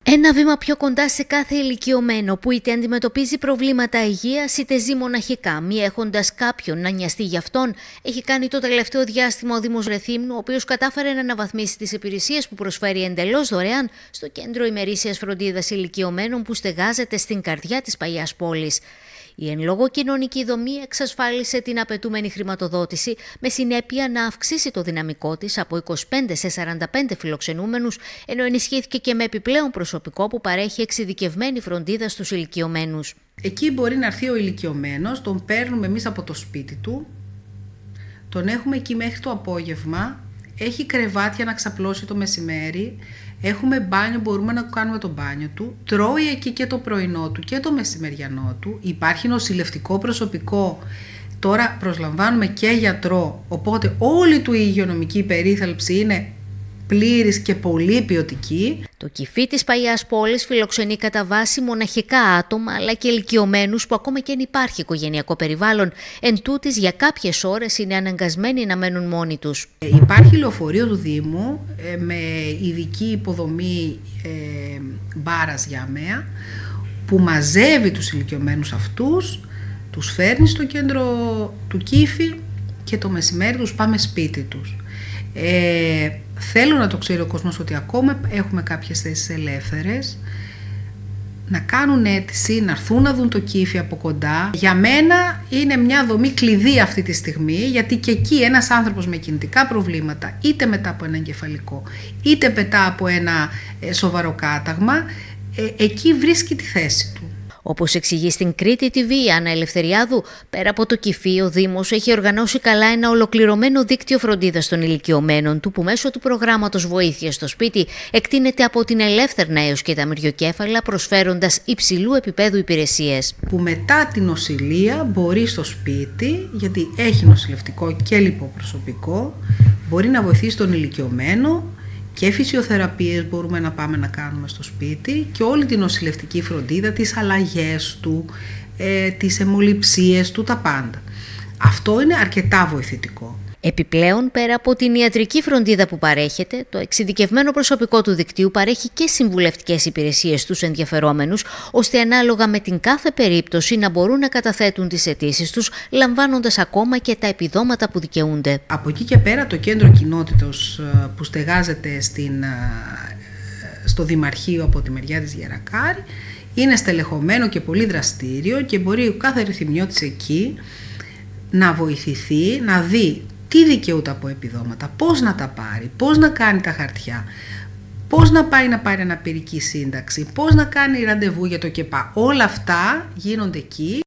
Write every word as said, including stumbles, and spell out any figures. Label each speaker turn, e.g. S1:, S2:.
S1: Ένα βήμα πιο κοντά σε κάθε ηλικιωμένο που είτε αντιμετωπίζει προβλήματα υγείας είτε ζει μοναχικά, μη έχοντας κάποιον να νοιαστεί γι' αυτόν, έχει κάνει το τελευταίο διάστημα ο Δήμος Ρεθύμνου, ο οποίος κατάφερε να αναβαθμίσει τις υπηρεσίες που προσφέρει εντελώς δωρεάν στο κέντρο ημερήσιας φροντίδας ηλικιωμένων που στεγάζεται στην καρδιά της παλιάς πόλης. Η εν λόγω κοινωνική δομή εξασφάλισε την απαιτούμενη χρηματοδότηση, με συνέπεια να αυξήσει το δυναμικό της από είκοσι πέντε σε σαράντα πέντε φιλοξενούμενους, ενώ ενισχύθηκε και με επιπλέον προσωπικό που παρέχει εξειδικευμένη φροντίδα στους ηλικιωμένους.
S2: Εκεί μπορεί να έρθει ο ηλικιωμένος, τον παίρνουμε εμείς από το σπίτι του, τον έχουμε εκεί μέχρι το απόγευμα, έχει κρεβάτια να ξαπλώσει το μεσημέρι, έχουμε μπάνιο, μπορούμε να κάνουμε το μπάνιο του, τρώει εκεί και το πρωινό του και το μεσημεριανό του, υπάρχει νοσηλευτικό προσωπικό, τώρα προσλαμβάνουμε και γιατρό, οπότε όλη του η υγειονομική περίθαλψη είναι πλήρης και πολύ ποιοτική.
S1: Το Κηφί της παλιάς πόλης φιλοξενεί κατά βάση μοναχικά άτομα αλλά και ηλικιωμένους που ακόμα και αν υπάρχει οικογενειακό περιβάλλον, εν τούτης για κάποιες ώρες είναι αναγκασμένοι να μένουν μόνοι τους.
S2: Ε, υπάρχει λεωφορείο του Δήμου ε, με ειδική υποδομή ε, μπάρας για αμαία που μαζεύει τους ηλικιωμένους αυτούς, τους φέρνει στο κέντρο του Κηφί και το μεσημέρι τους πάμε σπίτι τους. Ε, θέλω να το ξέρει ο κόσμος ότι ακόμα έχουμε κάποιες θέσεις ελεύθερες, να κάνουν αίτηση, να έρθουν να δουν το Κηφί από κοντά. Για μένα είναι μια δομή κλειδί αυτή τη στιγμή, γιατί και εκεί ένας άνθρωπος με κινητικά προβλήματα, είτε μετά από ένα εγκεφαλικό, είτε μετά από ένα ε, σοβαρό κάταγμα, ε, εκεί βρίσκει τη θέση του.
S1: Όπως εξηγεί στην Κρήτη τι βι η Άννα Ελευθεριάδου, πέρα από το Κηφί, ο Δήμος έχει οργανώσει καλά ένα ολοκληρωμένο δίκτυο φροντίδας των ηλικιωμένων του, που μέσω του προγράμματος βοήθειας στο σπίτι εκτείνεται από την Ελεύθερνα έως και τα Μυριοκέφαλα, προσφέροντας υψηλού επίπεδου υπηρεσίες.
S2: Που μετά την νοσηλεία μπορεί στο σπίτι, γιατί έχει νοσηλευτικό και λιποπροσωπικό, μπορεί να βοηθήσει τον ηλικιωμένο. Και φυσιοθεραπείες μπορούμε να πάμε να κάνουμε στο σπίτι και όλη την νοσηλευτική φροντίδα, τις αλλαγές του, ε, τις αιμοληψίες του, τα πάντα. Αυτό είναι αρκετά βοηθητικό.
S1: Επιπλέον, πέρα από την ιατρική φροντίδα που παρέχεται, το εξειδικευμένο προσωπικό του δικτύου παρέχει και συμβουλευτικές υπηρεσίες στους ενδιαφερόμενους, ώστε ανάλογα με την κάθε περίπτωση να μπορούν να καταθέτουν τις αιτήσεις τους, λαμβάνοντας ακόμα και τα επιδόματα που δικαιούνται.
S2: Από εκεί και πέρα, το κέντρο κοινότητος που στεγάζεται στην, στο Δημαρχείο από τη μεριά της Γερακάρη είναι στελεχωμένο και πολύ δραστήριο και μπορεί ο κάθε ρηθυμιώτης εκεί να βοηθηθεί, να δει τι δικαιούται από επιδόματα, πώς να τα πάρει, πώς να κάνει τα χαρτιά, πώς να πάει να πάρει αναπηρική σύνταξη, πώς να κάνει ραντεβού για το ΚΕΠΑ. Όλα αυτά γίνονται εκεί.